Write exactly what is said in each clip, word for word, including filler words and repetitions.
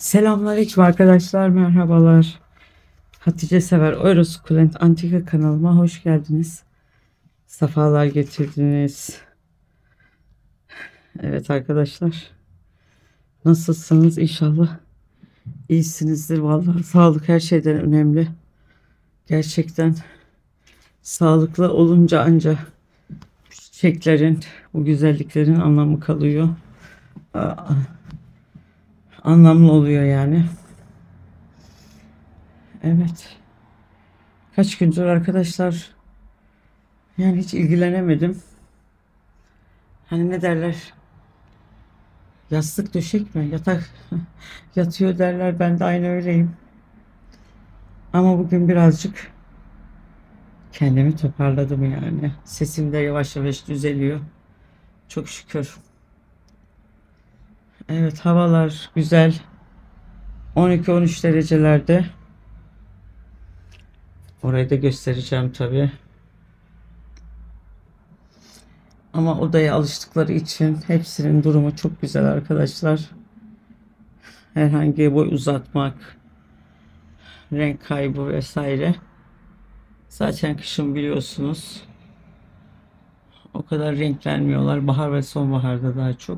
Selamünaleyküm arkadaşlar, merhabalar. Hatice Sever Eurosukulent Antika kanalıma hoş geldiniz. Safalar getirdiniz. Evet arkadaşlar, nasılsınız? İnşallah iyisinizdir. Vallahi sağlık her şeyden önemli. Gerçekten sağlıklı olunca anca bu çiçeklerin, bu güzelliklerin anlamı kalıyor. Aa, anlamlı oluyor yani. Evet. Kaç gündür arkadaşlar, yani hiç ilgilenemedim. Hani ne derler? Yastık döşek mi? Yatak yatıyor derler. Ben de aynı öyleyim. Ama bugün birazcık kendimi toparladım yani. Sesim de yavaş yavaş düzeliyor. Çok şükür. Evet, havalar güzel. on iki on üç derecelerde. Orayı da göstereceğim tabii. Ama odaya alıştıkları için hepsinin durumu çok güzel arkadaşlar. Herhangi boy uzatmak, renk kaybı vesaire. Zaten kışın biliyorsunuz o kadar renklenmiyorlar. Bahar ve sonbaharda daha çok.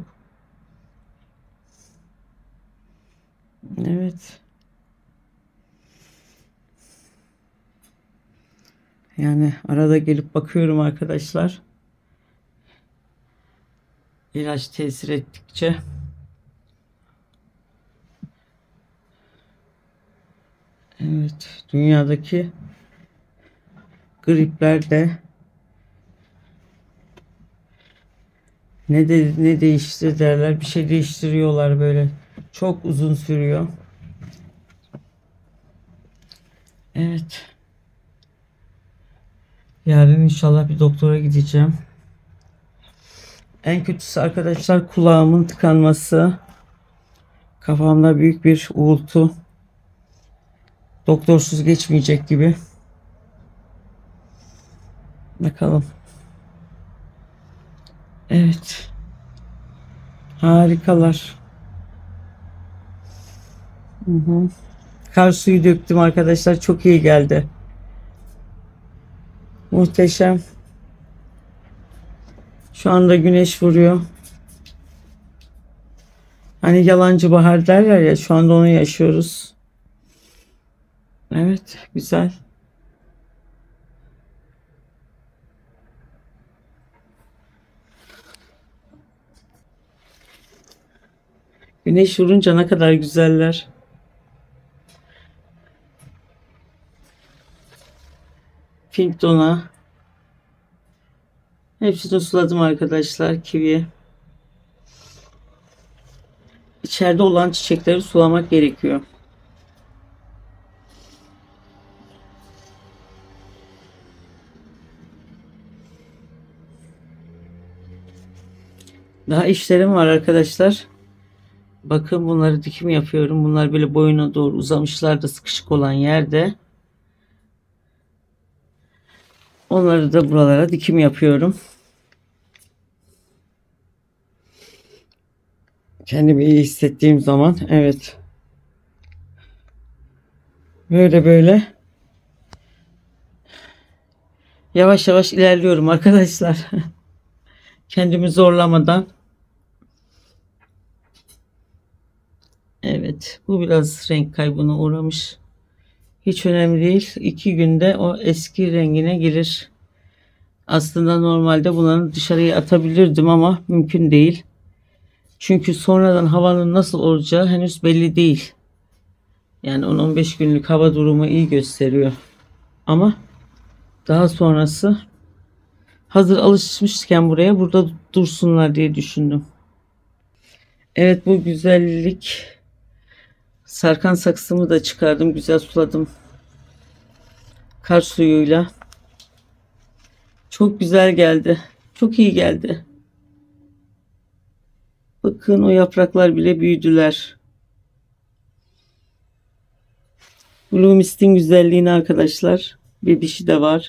Evet. Yani arada gelip bakıyorum arkadaşlar. İlaç tesir ettikçe. Evet. Dünyadaki gripler de ne de ne değişti derler. Bir şey değiştiriyorlar böyle. Çok uzun sürüyor. Evet. Yarın inşallah bir doktora gideceğim. En kötüsü arkadaşlar kulağımın tıkanması. Kafamda büyük bir uğultu. Doktorsuz geçmeyecek gibi. Bakalım. Evet. Harikalar. Hı hı. Kar suyu döktüm arkadaşlar. Çok iyi geldi. Muhteşem. Şu anda güneş vuruyor. Hani yalancı bahar derler ya, şu anda onu yaşıyoruz. Evet, güzel. Güneş vurunca ne kadar güzeller. Pink dona. Hepsini suladım arkadaşlar. Kivi. İçeride olan çiçekleri sulamak gerekiyor. Daha işlerim var arkadaşlar. Bakın bunları dikim yapıyorum. Bunlar böyle boyuna doğru uzamışlar da sıkışık olan yerde. Onları da buralara dikim yapıyorum. Kendimi iyi hissettiğim zaman, evet. Böyle böyle yavaş yavaş ilerliyorum arkadaşlar. Kendimi zorlamadan. Evet, bu biraz renk kaybına uğramış. Hiç önemli değil. İki günde o eski rengine gelir. Aslında normalde bunları dışarıya atabilirdim ama mümkün değil. Çünkü sonradan havanın nasıl olacağı henüz belli değil. Yani on on beş günlük hava durumu iyi gösteriyor. Ama daha sonrası, hazır alışmışken buraya, burada dursunlar diye düşündüm. Evet, bu güzellik. Sarkan saksımı da çıkardım. Güzel suladım. Kar suyuyla. Çok güzel geldi. Çok iyi geldi. Bakın, o yapraklar bile büyüdüler. Blue Mist'in güzelliğini arkadaşlar. Bir dişi de var.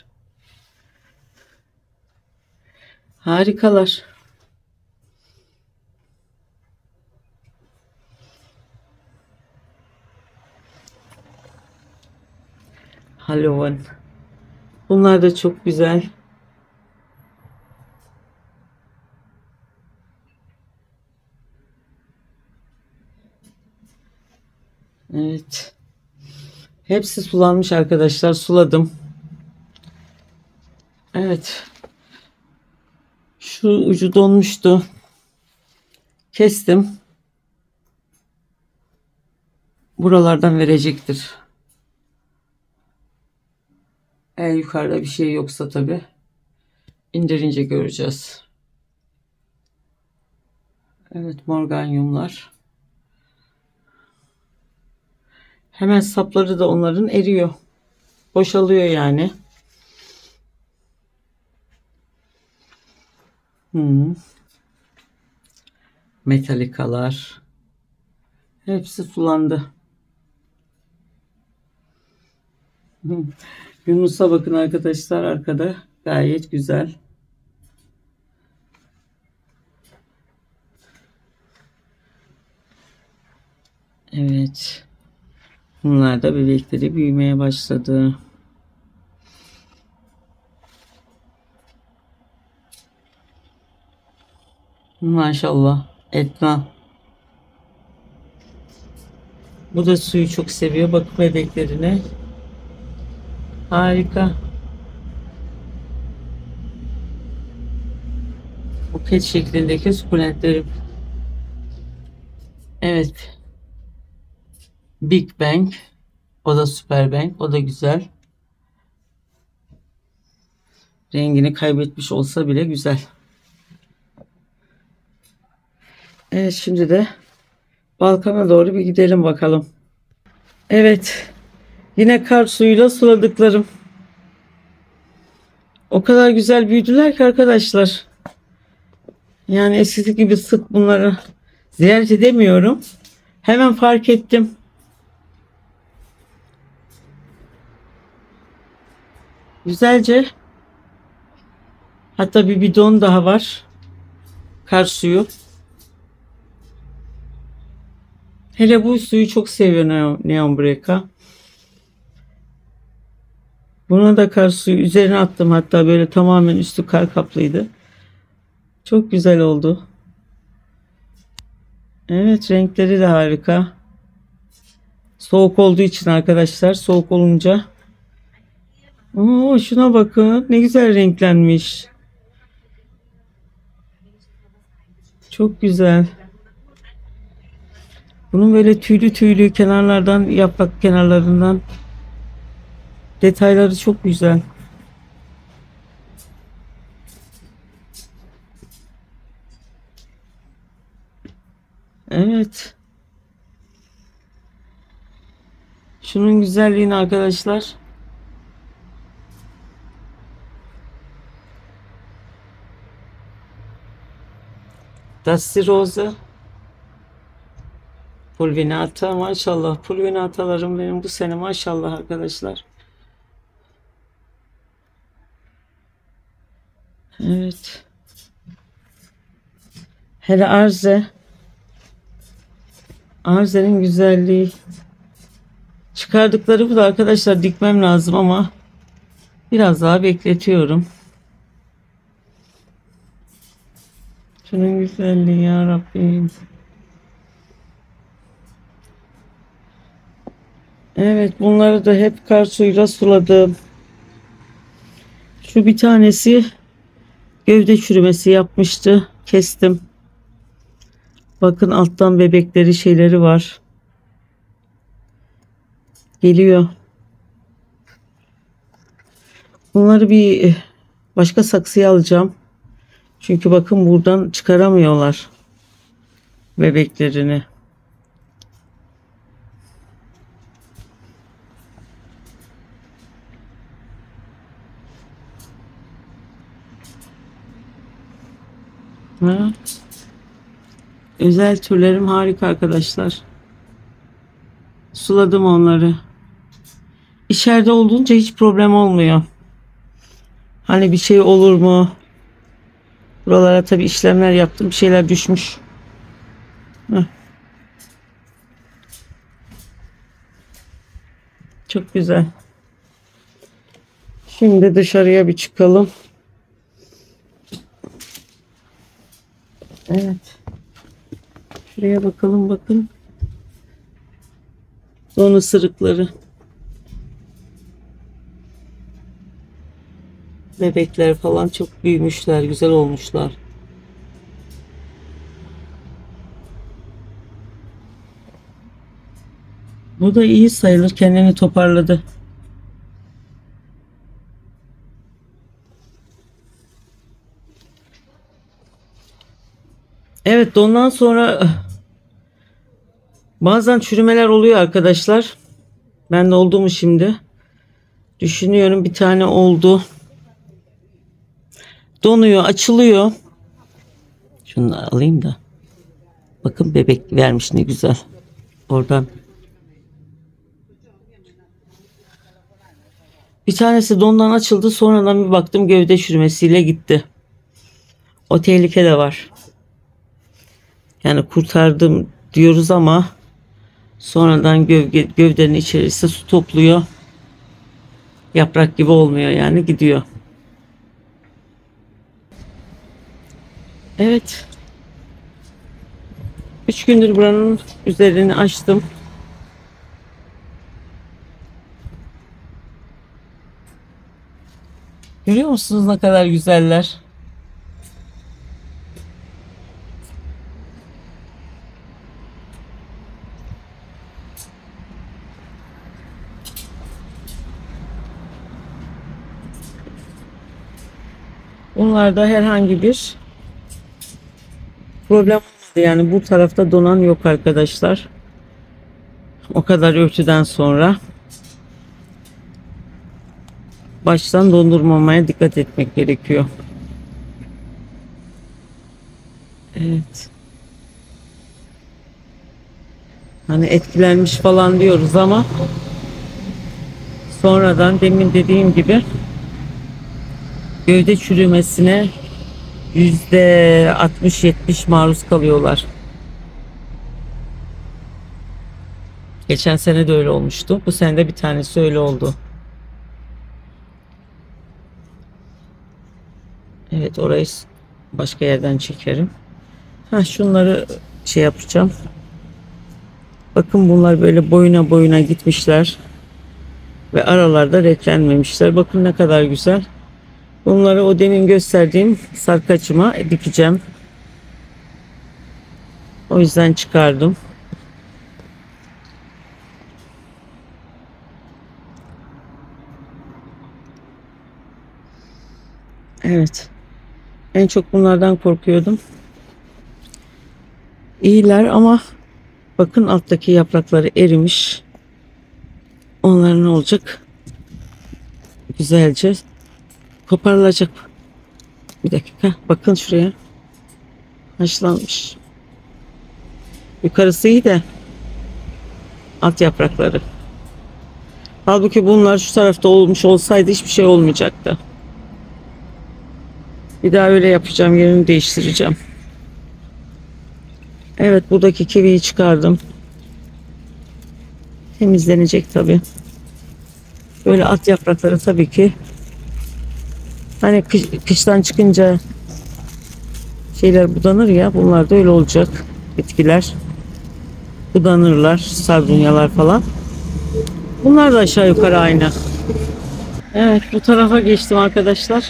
Harikalar. Halloween. Bunlar da çok güzel. Evet. Hepsi sulanmış arkadaşlar. Suladım. Evet. Şu ucu donmuştu. Kestim. Buralardan verecektir. Eğer yukarıda bir şey yoksa tabi indirince göreceğiz. Evet, morganyumlar. Hemen sapları da onların eriyor. Boşalıyor yani. Hmm. Metalikalar. Hepsi sulandı. Yunus'a bakın arkadaşlar, arkada gayet güzel. Evet. Bunlar da bebekleri büyümeye başladı. Maşallah. Etna. Bu da suyu çok seviyor. Bakın bebeklerine. Harika. Buket şeklindeki sukulentlerim. Evet. Big Bang. O da Super Bang. O da güzel. Rengini kaybetmiş olsa bile güzel. Evet, şimdi de balkona doğru bir gidelim bakalım. Evet. Yine kar suyuyla suladıklarım. O kadar güzel büyüdüler ki arkadaşlar. Yani eskisi gibi sık bunları ziyaret edemiyorum. Hemen fark ettim. Güzelce. Hatta bir bidon daha var. Kar suyu. Hele bu suyu çok seviyor Neon Breka. Buna da kar suyu üzerine attım, hatta böyle tamamen üstü kar kaplıydı. Çok güzel oldu. Evet, renkleri de harika. Soğuk olduğu için arkadaşlar, soğuk olunca. Oo, şuna bakın, ne güzel renklenmiş. Çok güzel. Bunun böyle tüylü tüylü kenarlardan, yaprak kenarlarından detayları çok güzel. Evet. Şunun güzelliğini arkadaşlar. Dusty Rose. Pulvinata, maşallah. Pulvinatalarım benim bu sene maşallah arkadaşlar. Evet. Hele arze. Arze'nin güzelliği. Çıkardıkları bu da arkadaşlar, dikmem lazım ama biraz daha bekletiyorum. Şunun güzelliği ya Rabbim. Evet, bunları da hep kar suyuyla suladım. Şu bir tanesi gövde çürümesi yapmıştı. Kestim. Bakın alttan bebekleri, şeyleri var. Geliyor. Bunları bir başka saksıya alacağım. Çünkü bakın buradan çıkaramıyorlar bebeklerini. Ha? Özel türlerim harika arkadaşlar. Suladım onları. İçeride olduğunca hiç problem olmuyor. Hani bir şey olur mu? Buralara tabi işlemler yaptım. Bir şeyler düşmüş. Heh. Çok güzel. Şimdi dışarıya bir çıkalım. Evet. Şuraya bakalım, bakın. Don ısırıkları. Bebekler falan çok büyümüşler, güzel olmuşlar. Bu da iyi sayılır, kendini toparladı. Evet, ondan sonra bazen çürümeler oluyor arkadaşlar. Ben de oldu mu şimdi? Düşünüyorum, bir tane oldu. Donuyor, açılıyor. Şunu da alayım da. Bakın, bebek vermiş ne güzel. Oradan. Bir tanesi dondan açıldı. Sonradan bir baktım gövde çürümesiyle gitti. O tehlike de var. Yani kurtardım diyoruz ama sonradan gövde, gövdenin içerisi su topluyor. Yaprak gibi olmuyor, yani gidiyor. Evet. Üç gündür buranın üzerini açtım. Görüyor musunuz ne kadar güzeller? Bunlarda herhangi bir problem olmadı. Yani bu tarafta donan yok arkadaşlar. O kadar örtüden sonra baştan dondurmamaya dikkat etmek gerekiyor. Evet. Hani etkilenmiş falan diyoruz ama sonradan, demin dediğim gibi, gövde çürümesine yüzde altmış yetmiş maruz kalıyorlar. Geçen sene de öyle olmuştu. Bu sene de bir tanesi öyle oldu. Evet, orayı başka yerden çekerim. Ha, şunları şey yapacağım. Bakın, bunlar böyle boyuna boyuna gitmişler. Ve aralarda renklenmemişler. Bakın ne kadar güzel. Bunları o demin gösterdiğim sarkaçıma dikeceğim. O yüzden çıkardım. Evet. En çok bunlardan korkuyordum. İyiler ama bakın, alttaki yaprakları erimiş. Onlar ne olacak? Güzelce koparılacak. Bir dakika. Bakın şuraya. Haşlanmış. Yukarısı iyi de alt yaprakları. Halbuki bunlar şu tarafta olmuş olsaydı hiçbir şey olmayacaktı. Bir daha öyle yapacağım. Yerini değiştireceğim. Evet, buradaki kiviyi çıkardım. Temizlenecek tabi. Böyle alt yaprakları tabii ki, hani kış, kıştan çıkınca şeyler budanır ya, bunlar da öyle olacak. Bitkiler budanırlar, sardunyalar falan. Bunlar da aşağı yukarı aynı. Evet, bu tarafa geçtim arkadaşlar.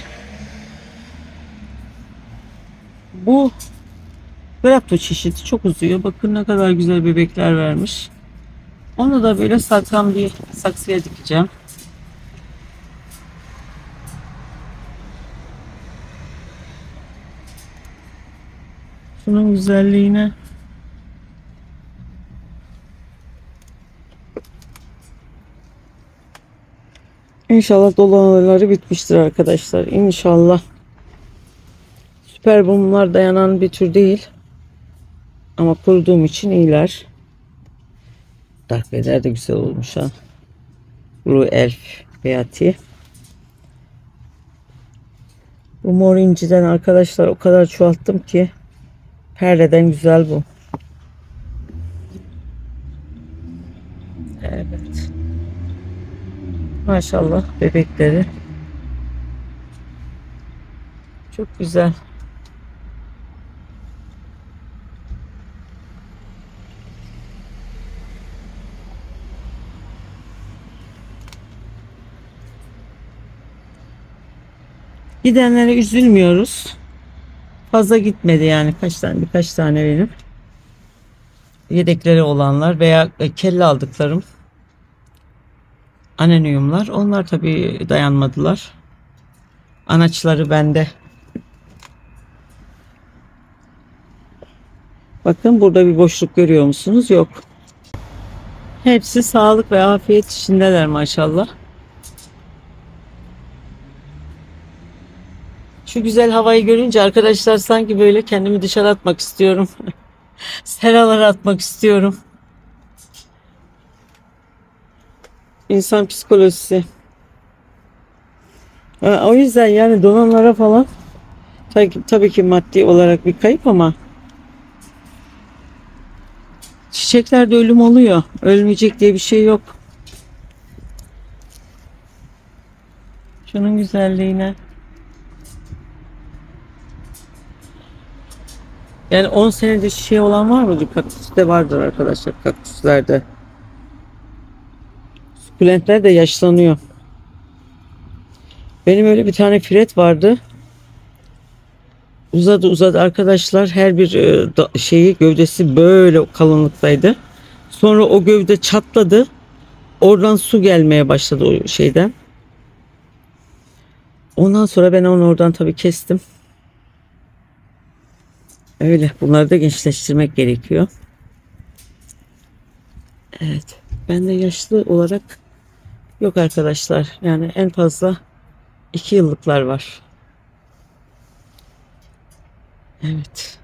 Bu grapto çeşidi çok uzuyor. Bakın ne kadar güzel bebekler vermiş. Onu da böyle saklam bir saksıya dikeceğim. Şunun güzelliğine. İnşallah dolamaları bitmiştir arkadaşlar. İnşallah. Süper bunlar dayanan bir tür değil. Ama kuruduğum için iyiler. Dark Vader de güzel olmuş ha. Blue Elf Beati. Bu mor inciden arkadaşlar o kadar çoğalttım ki perdeden güzel bu. Evet. Maşallah bebekleri. Çok güzel. Gidenlere üzülmüyoruz. Fazla gitmedi yani, kaç tane birkaç tane benim yedekleri olanlar veya kelle aldıklarım annenyumlar, onlar tabii dayanmadılar. Anaçları bende. Bakın burada bir boşluk görüyor musunuz? Yok. Hepsi sağlık ve afiyet içindeler maşallah. Şu güzel havayı görünce arkadaşlar sanki böyle kendimi dışarı atmak istiyorum. Seralara atmak istiyorum. İnsan psikolojisi. O yüzden yani donanlara falan tabii, tabii ki maddi olarak bir kayıp ama çiçeklerde ölüm oluyor. Ölmeyecek diye bir şey yok. Şunun güzelliğine. Yani on senedir şey olan var mıdır? Kaktüste vardır arkadaşlar, kaktüslerde. Sukulentler de yaşlanıyor. Benim öyle bir tane firet vardı. Uzadı uzadı arkadaşlar. Her bir şeyi, gövdesi böyle kalınlıktaydı. Sonra o gövde çatladı. Oradan su gelmeye başladı o şeyden. Ondan sonra ben onu oradan tabii kestim. Öyle. Bunları da gençleştirmek gerekiyor. Evet. Ben de yaşlı olarak yok arkadaşlar. Yani en fazla iki yıllıklar var. Evet.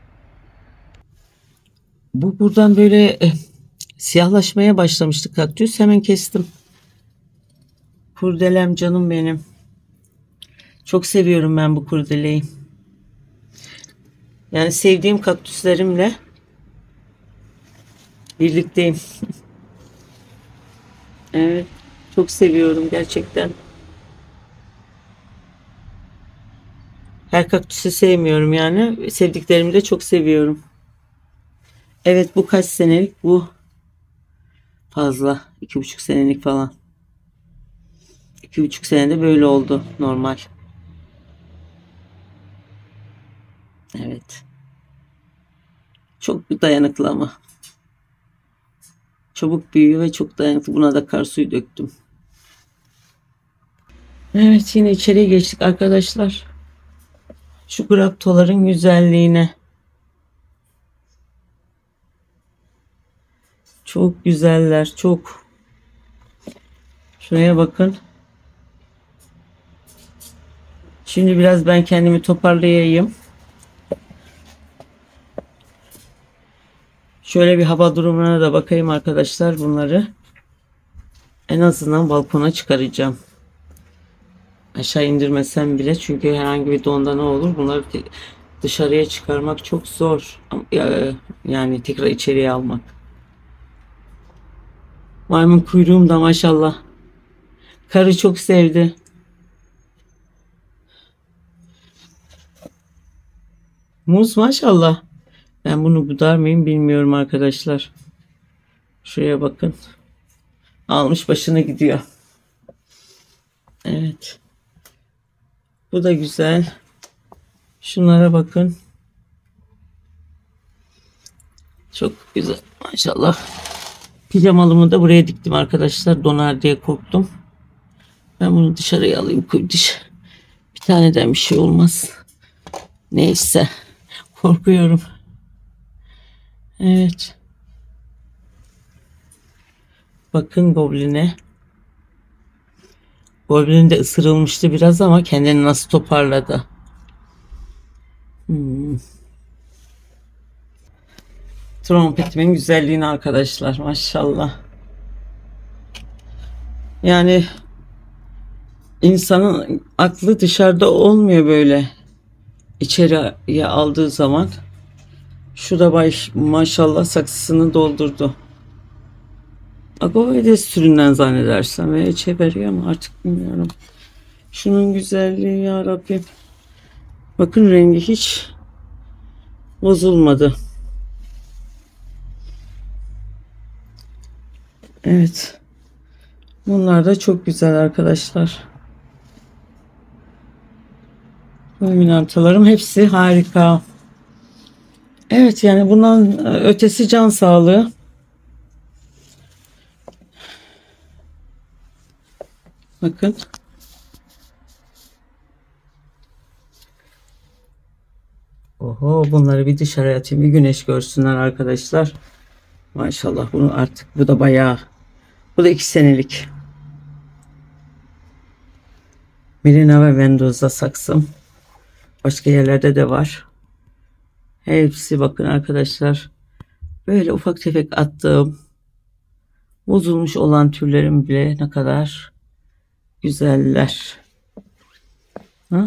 Bu buradan böyle eh, siyahlaşmaya başlamıştı kaktüs. Hemen kestim. Kurdelem canım benim. Çok seviyorum ben bu kurdeleyi. Yani sevdiğim kaktüslerimle birlikteyim. Evet. Çok seviyorum gerçekten. Her kaktüsü sevmiyorum yani. Sevdiklerimi de çok seviyorum. Evet, bu kaç senelik? Bu fazla. iki buçuk senelik falan. İki buçuk senede böyle oldu normal. Evet. Çok dayanıklı ama. Çabuk büyüyor ve çok dayanıklı. Buna da kar suyu döktüm. Evet, yine içeriye geçtik arkadaşlar. Şu graptoların güzelliğine. Çok güzeller. Çok. Şuraya bakın. Şimdi biraz ben kendimi toparlayayım. Şöyle bir hava durumuna da bakayım arkadaşlar, bunları. En azından balkona çıkaracağım. Aşağı indirmesem bile, çünkü herhangi bir donda ne olur, bunları dışarıya çıkarmak çok zor. Yani tekrar içeriye almak. Maymun kuyruğum da maşallah. Karı çok sevdi. Muz maşallah. Ben bunu budar mıyım bilmiyorum arkadaşlar. Şuraya bakın. Almış başını gidiyor. Evet. Bu da güzel. Şunlara bakın. Çok güzel maşallah. Pijamalımı da buraya diktim arkadaşlar. Donar diye korktum. Ben bunu dışarıya alayım. Dış. Bir taneden bir şey olmaz. Neyse. Korkuyorum. Evet. Bakın gobline. Goblin de ısırılmıştı biraz ama kendini nasıl toparladı. Hmm. Trompetimin güzelliğini arkadaşlar, maşallah. Yani insanın aklı dışarıda olmuyor böyle. İçeriye aldığı zaman. Şu da baş, maşallah saksısını doldurdu. Agovedes türünden zannedersem veya çeviriyor ama artık bilmiyorum. Şunun güzelliği ya Rabbim. Bakın rengi hiç bozulmadı. Evet. Bunlar da çok güzel arkadaşlar. Laminantalarım hepsi harika. Evet, yani bundan ötesi can sağlığı. Bakın. Oho, bunları bir dışarı atayım, bir güneş görsünler arkadaşlar. Maşallah, bunu artık, bu da bayağı, bu da iki senelik. Mirina ve Mendoza saksım. Başka yerlerde de var. Hepsi bakın arkadaşlar. Böyle ufak tefek attığım, bozulmuş olan türlerim bile ne kadar güzeller. Ha?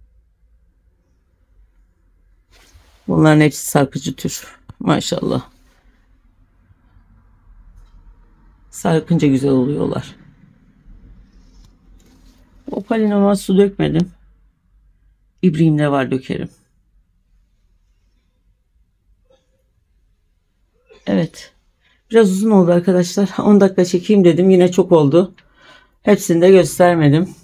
Bunların hepsi sarkıcı tür. Maşallah. Sarkınca güzel oluyorlar. Opalinoma su dökmedim. İbriğimde var, dökerim. Evet. Biraz uzun oldu arkadaşlar. on dakika çekeyim dedim. Yine çok oldu. Hepsini de göstermedim.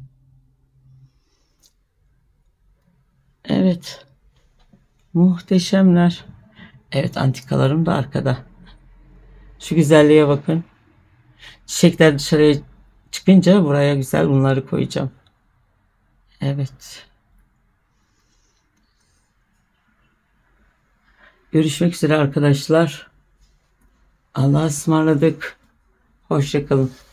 Evet. Muhteşemler. Evet, antikalarım da arkada. Şu güzelliğe bakın. Çiçekler dışarıya çıkınca buraya güzel bunları koyacağım. Evet. Görüşmek üzere arkadaşlar. Allah'a ısmarladık. Hoşça kalın.